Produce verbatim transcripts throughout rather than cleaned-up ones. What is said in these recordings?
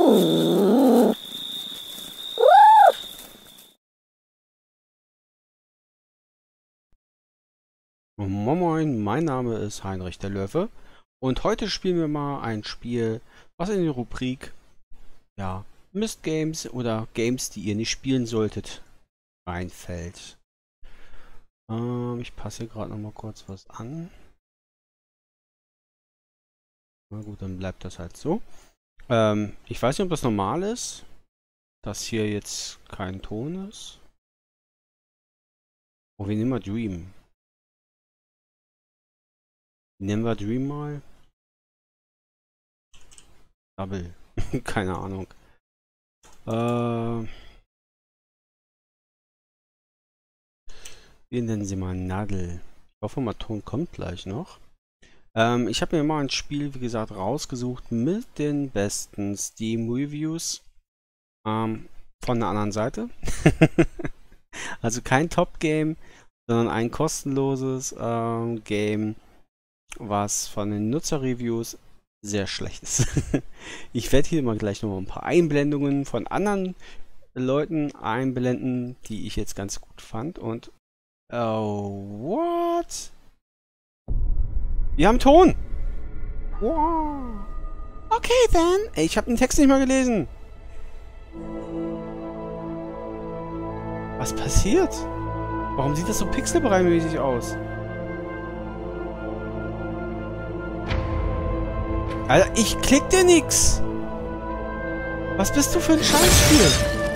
Moin Moin, mein Name ist Heinrich der Löwe und heute spielen wir mal ein Spiel, was in die Rubrik, ja, Mist Games oder Games, die ihr nicht spielen solltet, reinfällt. Ähm, ich passe hier gerade noch mal kurz was an. Na gut, dann bleibt das halt so. Ähm, ich weiß nicht, ob das normal ist, dass hier jetzt kein Ton ist. Oh, wir nehmen mal Dream. Nehmen wir Dream mal. Double. Keine Ahnung. Äh, wir nennen sie mal Nadel. Ich hoffe mal, Ton kommt gleich noch. Ähm, ich habe mir mal ein Spiel, wie gesagt, rausgesucht mit den besten Steam-Reviews. Ähm, von der anderen Seite. Also kein Top-Game, sondern ein kostenloses ähm, Game, was von den Nutzer-Reviews sehr schlecht ist. Ich werde hier mal gleich noch ein paar Einblendungen von anderen Leuten einblenden, die ich jetzt ganz gut fand. Und oh, what? Wir haben Ton. Wow. Okay, dann. Ey, ich habe den Text nicht mal gelesen. Was passiert? Warum sieht das so pixelbrei-mäßig aus? Alter, ich klick dir nix. Was bist du für ein Scheißspiel?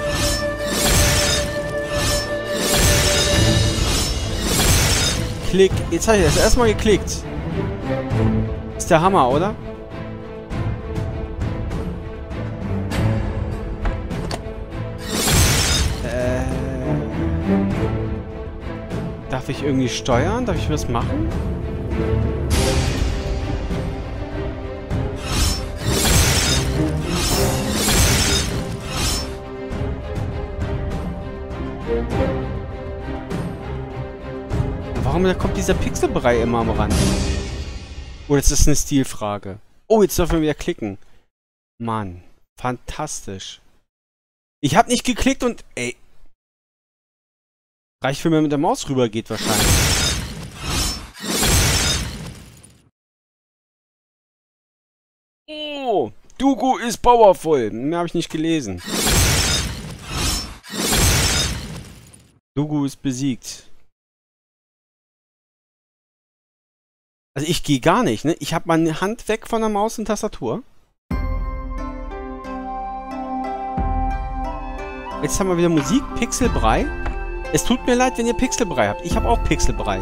Klick. Jetzt habe ich das erstmal geklickt. Ist der Hammer, oder? Äh. Darf ich irgendwie steuern? Darf ich was machen? Warum kommt dieser Pixelbrei immer am Rand? Oh, jetzt ist eine Stilfrage. Oh, jetzt dürfen wir wieder klicken. Mann, fantastisch. Ich habe nicht geklickt und... Ey. Reicht, wenn man mit der Maus rüber geht wahrscheinlich. Oh, Dugu ist powerful. Mehr habe ich nicht gelesen. Dugu ist besiegt. Also ich gehe gar nicht, ne? Ich habe meine Hand weg von der Maus und Tastatur. Jetzt haben wir wieder Musik, Pixelbrei. Es tut mir leid, wenn ihr Pixelbrei habt. Ich habe auch Pixelbrei.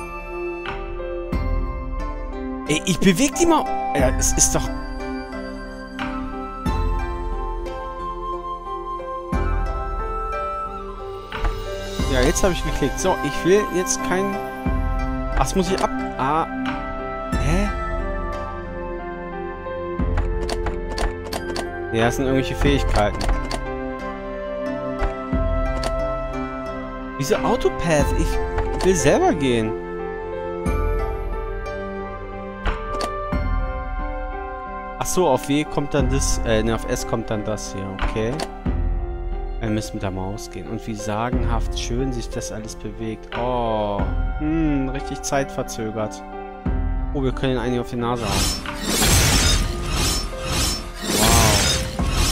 Ey, ich bewege die Maus. Ja, es ist doch... Ja, jetzt habe ich geklickt. So, ich will jetzt kein... Ach, das muss ich ab... Ah... Hä? Ja, das sind irgendwelche Fähigkeiten. Wieso Autopath? Ich will selber gehen. Ach so, auf W kommt dann das... Äh, ne, auf S kommt dann das hier. Okay. Wir müssen mit der Maus gehen. Und wie sagenhaft schön sich das alles bewegt. Oh. Hm, richtig zeitverzögert. Oh, wir können ihn eigentlich auf die Nase hauen. Wow.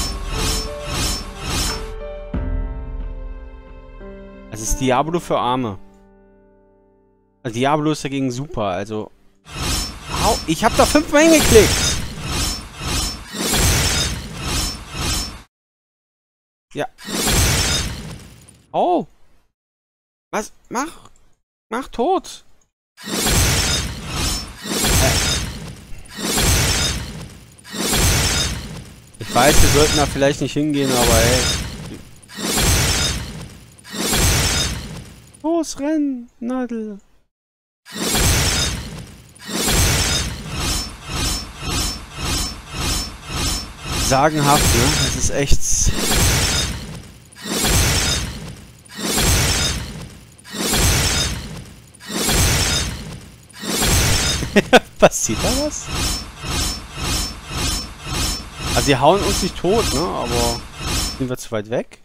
Das ist Diablo für Arme. Also Diablo ist dagegen super, also... Au, ich hab da fünfmal hingeklickt! Ja. Oh! Was? Mach! Mach tot! Ich weiß, wir sollten da vielleicht nicht hingehen, aber hey. Los, renn, Nadel. Sagenhaft, ne? Das ist echt... Passiert da was? Also sie hauen uns nicht tot, ne? Aber sind wir zu weit weg?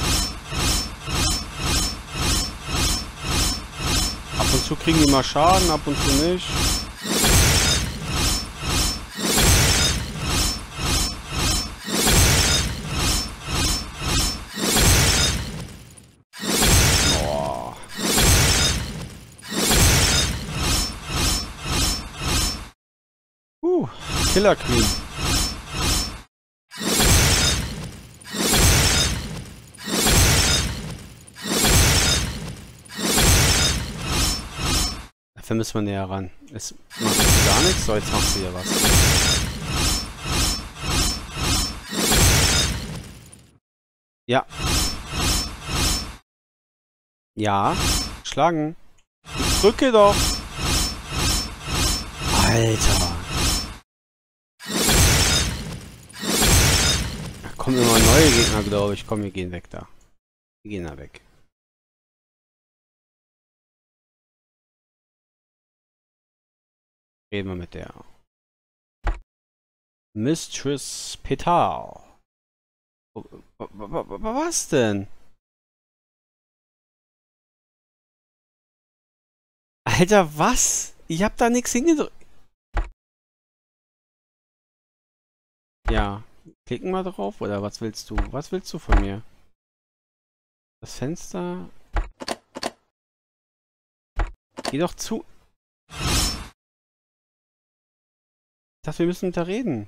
Ab und zu kriegen die mal Schaden, ab und zu nicht. Boah. Uh, Killer Queen. Dafür müssen wir näher ran. Es macht gar nichts, so jetzt macht sie ja was. Ja. Ja. Schlagen. Ich drücke doch. Alter. Da kommen immer neue Gegner, glaube ich. Komm, wir gehen weg da. Wir gehen da weg. Reden wir mit der. Mistress Petal. Was denn? Alter, was? Ich hab da nichts hingedrückt. Ja. Klicken wir drauf, oder was willst du? Was willst du von mir? Das Fenster. Geh doch zu. Ich dachte, wir müssen mit da reden.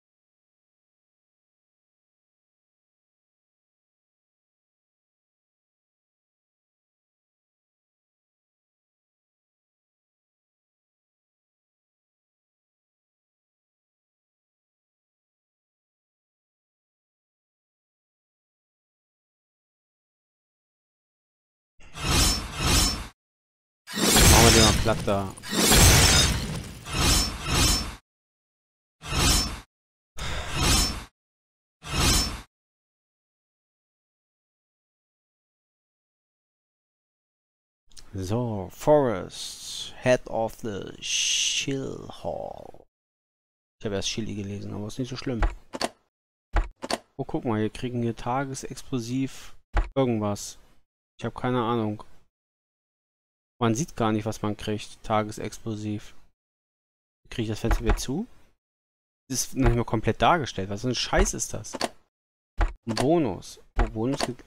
Machen wir den mal platt da. So, Forest, Head of the Shill Hall. Ich habe erst Chili gelesen, aber ist nicht so schlimm. Oh, guck mal, wir kriegen hier Tagesexplosiv irgendwas. Ich habe keine Ahnung. Man sieht gar nicht, was man kriegt. Tagesexplosiv. Kriege ich das Fenster wieder zu? Das ist noch nicht mal komplett dargestellt. Was für ein Scheiß ist das? Ein Bonus. Oh, Bonus geht...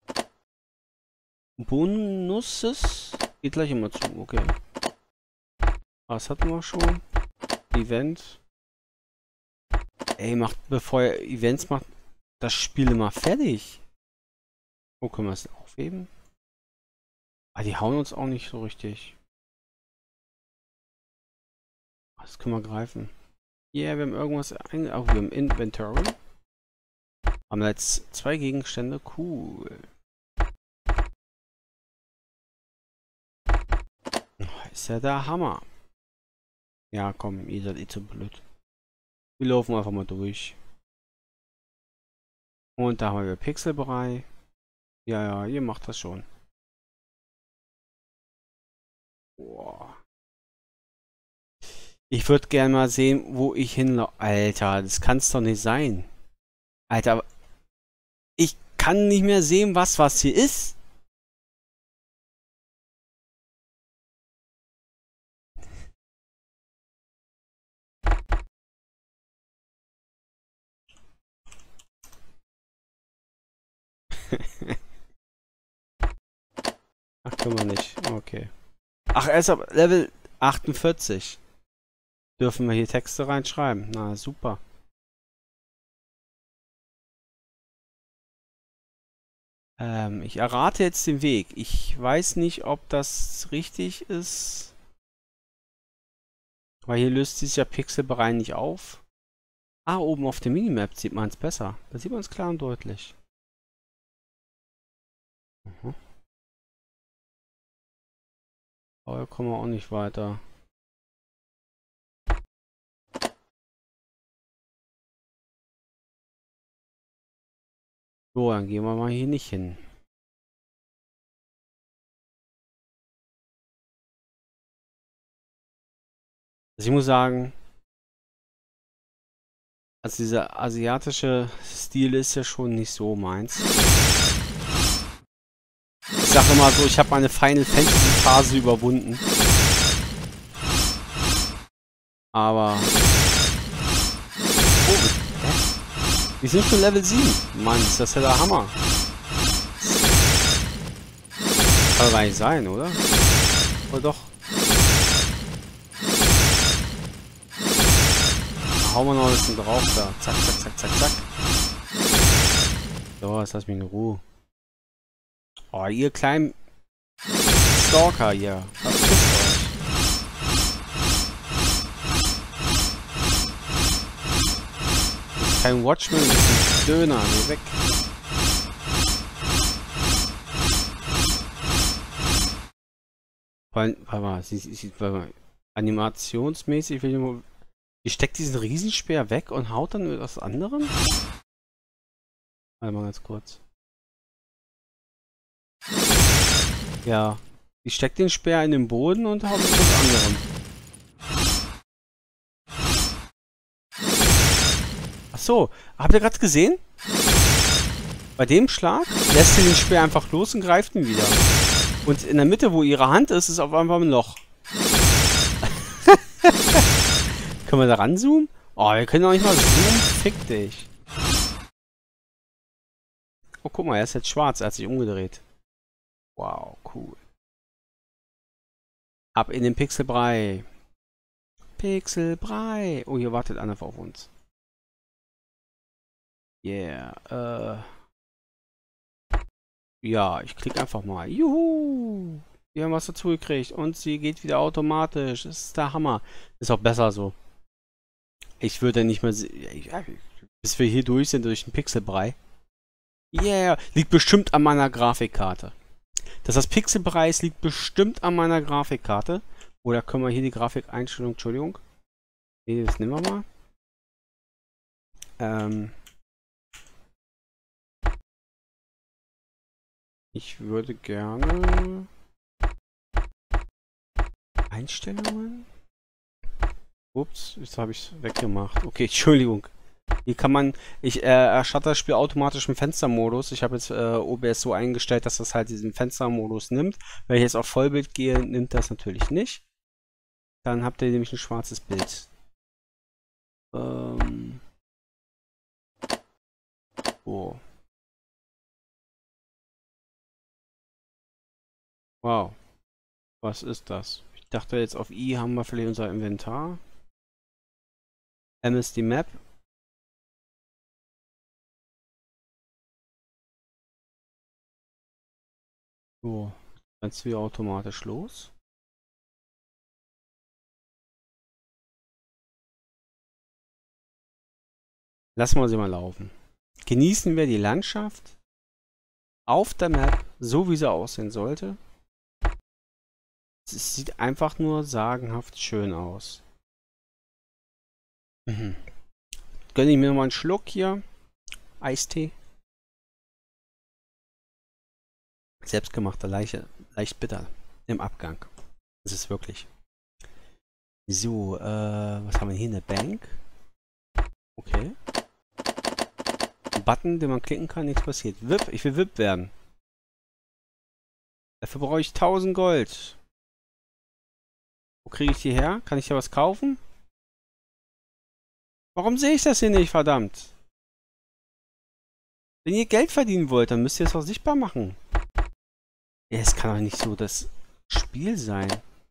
Bonuses geht gleich immer zu. Okay. Was hatten wir schon? Event. Ey, macht, bevor er Events macht, das Spiel immer fertig. Wo können wir es aufheben? Ah, die hauen uns auch nicht so richtig. Das können wir greifen. Ja, yeah, wir haben irgendwas ein... Auch wir haben Inventory. Haben jetzt zwei Gegenstände. Cool. Ist ja der Hammer. Ja, komm, ihr seid eh zu blöd. Wir laufen einfach mal durch. Und da haben wir Pixelbrei. Ja, ja, ihr macht das schon. Boah. Ich würde gerne mal sehen, wo ich hinlaufe. Alter, das kann es doch nicht sein. Alter, ich kann nicht mehr sehen, was was hier ist. Ach, können wir nicht. Okay. Ach, erst ab Level achtundvierzig. Dürfen wir hier Texte reinschreiben. Na, super. Ähm, ich errate jetzt den Weg. Ich weiß nicht, ob das richtig ist. Weil hier löst sich ja Pixelbereich nicht auf. Ah, oben auf der Minimap sieht man es besser. Da sieht man es klar und deutlich. Mhm. Aber da kommen wir auch nicht weiter. So, dann gehen wir mal hier nicht hin. Also ich muss sagen, Also dieser asiatische Stil ist ja schon nicht so meins. Ich sage immer so, ich habe meine Final Fantasy Phase überwunden. Aber... Oh, hä? Wir sind schon Level sieben. Mann, ist das ja der Hammer. Kann gar nicht sein, oder? Oder doch? Hauen wir noch ein bisschen drauf da. Zack, zack, zack, zack, zack. So, jetzt lass mich in Ruhe. Oh, ihr kleinen Stalker hier. Verpisst euch. Das ist kein Watchman, das ist ein Döner. Geh weg. Warte mal, sie, sie, warte mal. Animationsmäßig will ich nur. Die steckt diesen Riesenspeer weg und haut dann mit was anderem? Warte mal ganz kurz. Ja. Die steckt den Speer in den Boden und haut mit was anderem. Achso, habt ihr gerade gesehen? Bei dem Schlag lässt sie den Speer einfach los und greift ihn wieder. Und in der Mitte, wo ihre Hand ist, ist auf einmal ein Loch. Können wir da ranzoomen? Oh, wir können doch nicht mal zoomen. Fick dich. Oh, guck mal, er ist jetzt schwarz. Er hat sich umgedreht. Wow, cool. Ab in den Pixelbrei. Pixelbrei. Oh, hier wartet einer auf uns. Yeah. Äh. Ja, ich klicke einfach mal. Juhu. Wir haben was dazu gekriegt. Und sie geht wieder automatisch. Das ist der Hammer. Ist auch besser so. Ich würde nicht mehr... Ja, bis wir hier durch sind durch den Pixelbrei. Yeah. Liegt bestimmt an meiner Grafikkarte. Dass das Pixelbrei ist, liegt bestimmt an meiner Grafikkarte. Oder können wir hier die Grafikeinstellung... Entschuldigung. Nee, das nehmen wir mal. Ähm... Ich würde gerne... Einstellungen? Ups, jetzt habe ich es weggemacht. Okay, Entschuldigung. Hier kann man... Ich äh, erstatte das Spiel automatisch im Fenstermodus. Ich habe jetzt äh, O B S so eingestellt, dass das halt diesen Fenstermodus nimmt. Wenn ich jetzt auf Vollbild gehe, nimmt das natürlich nicht. Dann habt ihr nämlich ein schwarzes Bild. Ähm... Oh. Wow. Was ist das? Ich dachte jetzt auf I haben wir vielleicht unser Inventar. M S D Map. So. Jetzt wieder automatisch los. Lassen wir sie mal laufen. Genießen wir die Landschaft auf der Map, so wie sie aussehen sollte. Es sieht einfach nur sagenhaft schön aus. Mhm. Gönne ich mir mal einen Schluck hier. Eistee. Selbstgemachter, leicht, leicht bitter im Abgang. Das ist wirklich. So, äh, was haben wir hier? Eine Bank. Okay. Ein Button, den man klicken kann, nichts passiert. V I P, ich will V I P werden. Dafür brauche ich tausend Gold. Wo kriege ich die her? Kann ich hier was kaufen? Warum sehe ich das hier nicht, verdammt? Wenn ihr Geld verdienen wollt, dann müsst ihr es auch sichtbar machen. Ja, es kann doch nicht so das Spiel sein.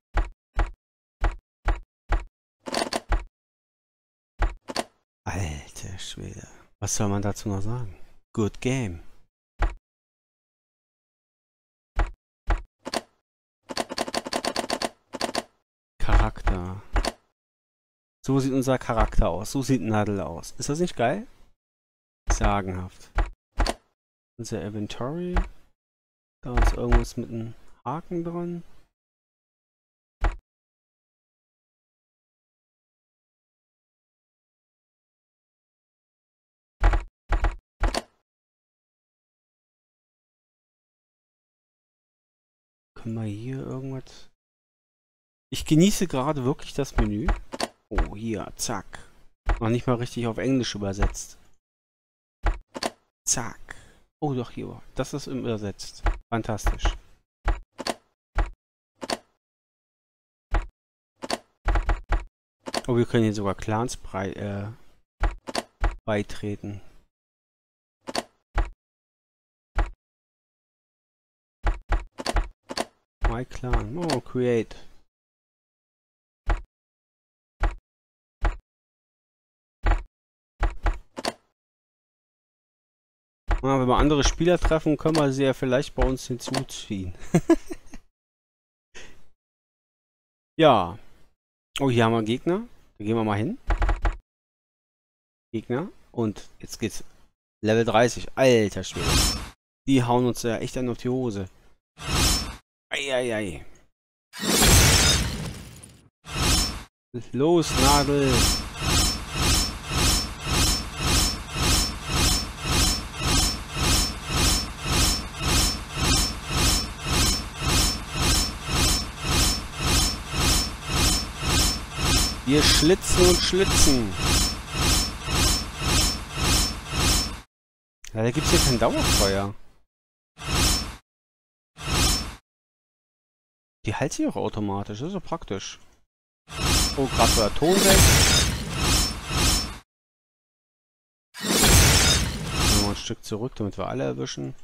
Alter Schwede. Was soll man dazu noch sagen? Good game. Charakter. So sieht unser Charakter aus. So sieht Nadel aus. Ist das nicht geil? Sagenhaft. Unser Inventory. Da ist irgendwas mit einem Haken dran. Können wir hier irgendwas... Ich genieße gerade wirklich das Menü. Oh, hier, zack. Noch nicht mal richtig auf Englisch übersetzt. Zack. Oh, doch hier. Das ist übersetzt. Fantastisch. Oh, wir können hier sogar Clans brei äh, beitreten. My Clan. Oh, create. Ja, wenn wir andere Spieler treffen, können wir sie ja vielleicht bei uns hinzuziehen. Ja. Oh, hier haben wir einen Gegner. Da gehen wir mal hin. Gegner. Und jetzt geht's. Level dreißig. Alter Schwede. Die hauen uns ja echt an auf die Hose. Eieiei. Los, Nadel. Wir schlitzen und schlitzen. Ja, da gibt es hier kein Dauerfeuer. Die heilt sich auch automatisch, das ist so praktisch. Oh, gerade war der Ton weg. Mal ein Stück zurück, damit wir alle erwischen.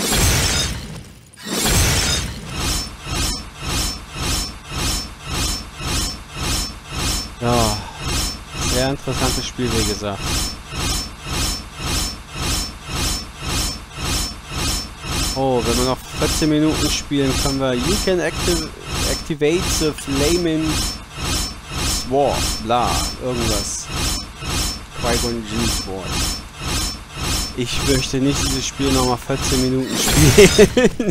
Ja, sehr interessantes Spiel, wie gesagt. Oh, wenn wir noch vierzehn Minuten spielen, können wir You can activ activate the flaming sword, bla, irgendwas. Qui-Gon Jinn Sword. Ich möchte nicht dieses Spiel nochmal vierzehn Minuten spielen.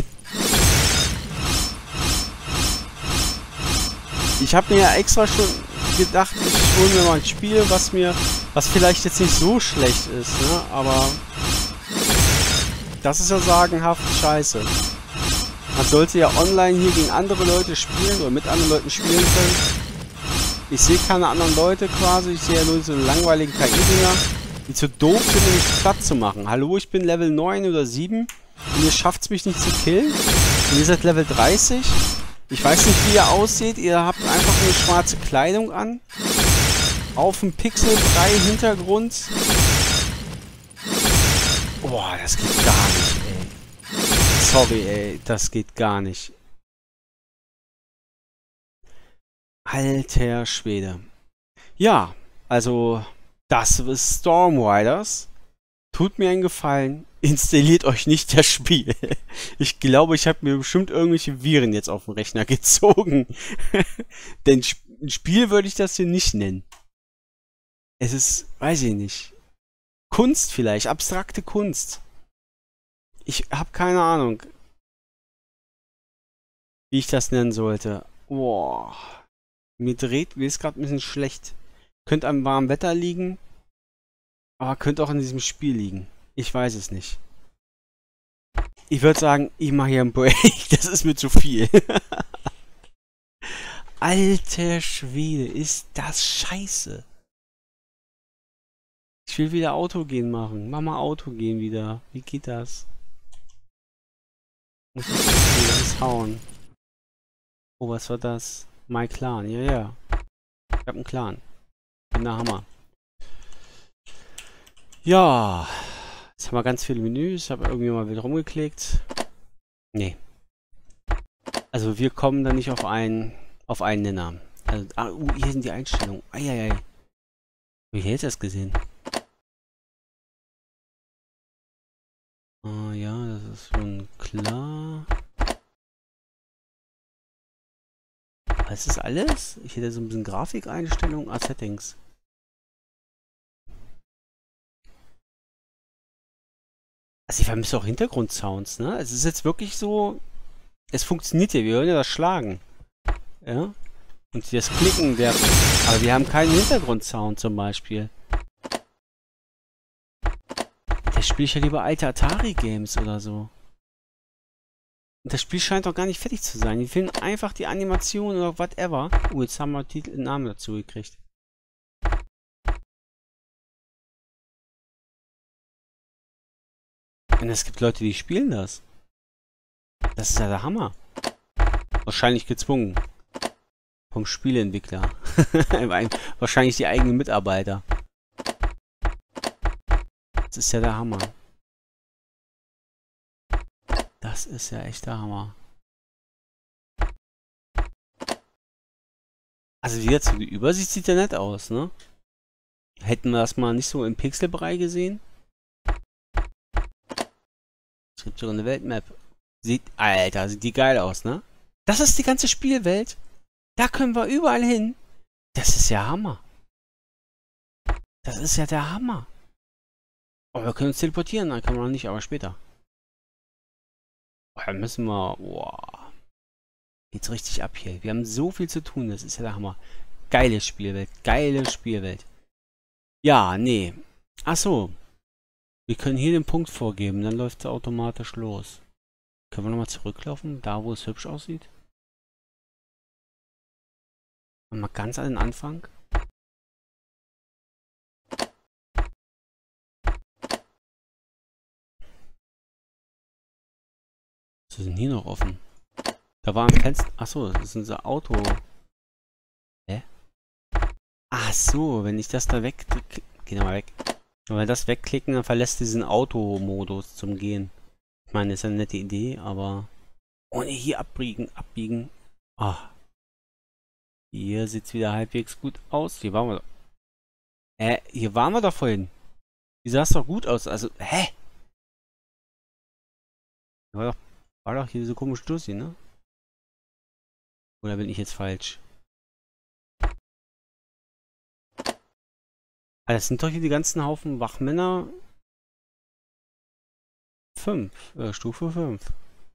Ich habe mir ja extra schon gedacht, ich hole mir mal ein Spiel, was mir, was vielleicht jetzt nicht so schlecht ist, ne? Aber das ist ja sagenhaft scheiße. Man sollte ja online hier gegen andere Leute spielen oder mit anderen Leuten spielen können. Ich sehe keine anderen Leute quasi, ich sehe ja nur diese langweiligen K I-Dinger, die zu doof sind, um mich platt zu machen. Hallo, ich bin Level neun oder sieben und ihr schafft es mich nicht zu killen. Und ihr seid Level dreißig. Ich weiß nicht, wie ihr aussieht. Ihr habt einfach nur schwarze Kleidung an. Auf dem Pixel drei Hintergrund. Boah, das geht gar nicht, ey. Sorry, ey. Das geht gar nicht. Alter Schwede. Ja, also, das ist Storm Riders. Tut mir einen Gefallen. Installiert euch nicht das Spiel. Ich glaube, ich habe mir bestimmt irgendwelche Viren jetzt auf den Rechner gezogen. Denn ein Spiel würde ich das hier nicht nennen. Es ist, weiß ich nicht. Kunst vielleicht, abstrakte Kunst. Ich habe keine Ahnung, wie ich das nennen sollte. Boah. Mir dreht, mir ist gerade ein bisschen schlecht. Könnte am warmen Wetter liegen, aber könnte auch in diesem Spiel liegen. Ich weiß es nicht. Ich würde sagen, ich mache hier einen Break. Das ist mir zu viel. Alter Schwede, ist das scheiße. Ich will wieder Autogehen machen. Mach mal Autogehen wieder. Wie geht das? Muss ich das hauen? Oh, was war das? My Clan. Ja, ja. Ich hab einen Clan. Bin der Hammer. Ja. Jetzt haben wir ganz viele Menüs. Ich habe irgendwie mal wieder rumgeklickt. Nee. Also wir kommen da nicht auf einen auf einen Nenner. Also, ah, uh, hier sind die Einstellungen. Eieiei. Wie hätte ich das gesehen? Ah ja, das ist schon klar. Was ist alles? Ich hätte so ein bisschen Grafikeinstellungen, ah, Settings. Also ich vermisse auch Hintergrundsounds, ne? Es ist jetzt wirklich so, es funktioniert ja, wir hören ja das Schlagen. Ja? Und das Klicken, der, aber wir haben keinen Hintergrundsound zum Beispiel. Da spiele ich ja lieber alte Atari-Games oder so. Und das Spiel scheint doch gar nicht fertig zu sein. Die finden einfach die Animation oder whatever. Oh, jetzt haben wir Titel, Namen dazu gekriegt. Und es gibt Leute, die spielen das. Das ist ja der Hammer. Wahrscheinlich gezwungen. Vom Spieleentwickler. Wahrscheinlich die eigenen Mitarbeiter. Das ist ja der Hammer. Das ist ja echt der Hammer. Also wie jetzt, die Übersicht sieht ja nett aus, ne? Hätten wir das mal nicht so im Pixelbereich gesehen? Es gibt sogar eine Weltmap. Sieht, Alter, sieht die geil aus, ne? Das ist die ganze Spielwelt. Da können wir überall hin. Das ist ja Hammer. Das ist ja der Hammer. Oh, wir können uns teleportieren, dann kann man noch nicht, aber später. Oh, dann müssen wir... Boah. Geht's richtig ab hier. Wir haben so viel zu tun, das ist ja der Hammer. Geile Spielwelt, geile Spielwelt. Ja, nee. Ach so. Wir können hier den Punkt vorgeben, dann läuft es automatisch los. Können wir nochmal zurücklaufen, da wo es hübsch aussieht? Und mal ganz an den Anfang. Was ist denn hier noch offen? Da war ein Fenster. Achso, das ist unser Auto. Hä? Ach so, wenn ich das da wegdrücke. Geh doch mal weg. Und wenn wir das wegklicken, dann verlässt diesen Automodus zum Gehen. Ich meine, das ist eine nette Idee, aber ohne hier abbiegen, abbiegen. Ah. Hier sieht es wieder halbwegs gut aus. Hier waren wir doch. Äh, hier waren wir doch vorhin. Hier sah es doch gut aus. Also, hä? War doch, war doch hier so komisch Dussi, ne? Oder bin ich jetzt falsch? Ah, das sind doch hier die ganzen Haufen Wachmänner. fünf. Äh, Stufe fünf.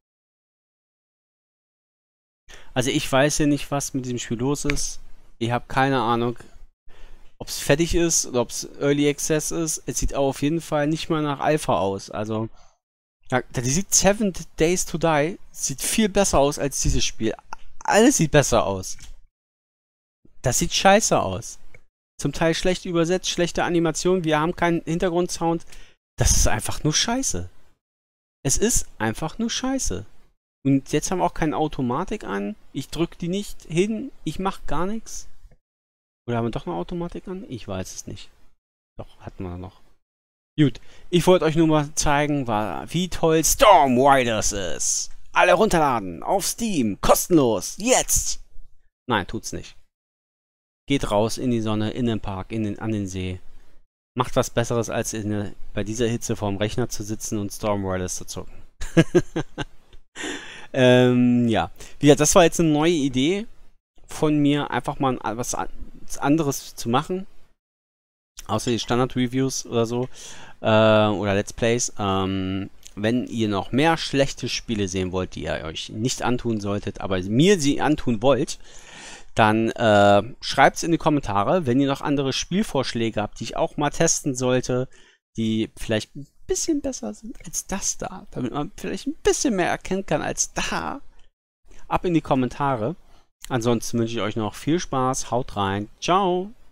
Also ich weiß ja nicht, was mit diesem Spiel los ist. Ich habe keine Ahnung, ob es fertig ist oder ob es Early Access ist. Es sieht auf jeden Fall nicht mal nach Alpha aus. Also, da, die sieht Seven Days to Die. Sieht viel besser aus als dieses Spiel. Alles sieht besser aus. Das sieht scheiße aus. Zum Teil schlecht übersetzt, schlechte Animation. Wir haben keinen Hintergrundsound. Das ist einfach nur scheiße. Es ist einfach nur scheiße. Und jetzt haben wir auch keine Automatik an. Ich drücke die nicht hin. Ich mache gar nichts. Oder haben wir doch eine Automatik an? Ich weiß es nicht. Doch, hatten wir noch. Gut, ich wollte euch nur mal zeigen, wie toll Storm Riders ist. Alle runterladen, auf Steam, kostenlos, jetzt! Nein, tut's nicht. Geht raus in die Sonne, in den Park, in den, an den See. Macht was Besseres, als in der, bei dieser Hitze vorm Rechner zu sitzen und Storm Riders zu zocken. ähm, ja. Wie gesagt, das war jetzt eine neue Idee von mir, einfach mal was anderes zu machen. Außer die Standard-Reviews oder so. Äh, oder Let's Plays. Ähm, wenn ihr noch mehr schlechte Spiele sehen wollt, die ihr euch nicht antun solltet, aber mir sie antun wollt, dann äh, schreibt es in die Kommentare. Wenn ihr noch andere Spielvorschläge habt, die ich auch mal testen sollte, die vielleicht ein bisschen besser sind als das da, damit man vielleicht ein bisschen mehr erkennen kann als da, ab in die Kommentare. Ansonsten wünsche ich euch noch viel Spaß. Haut rein. Ciao.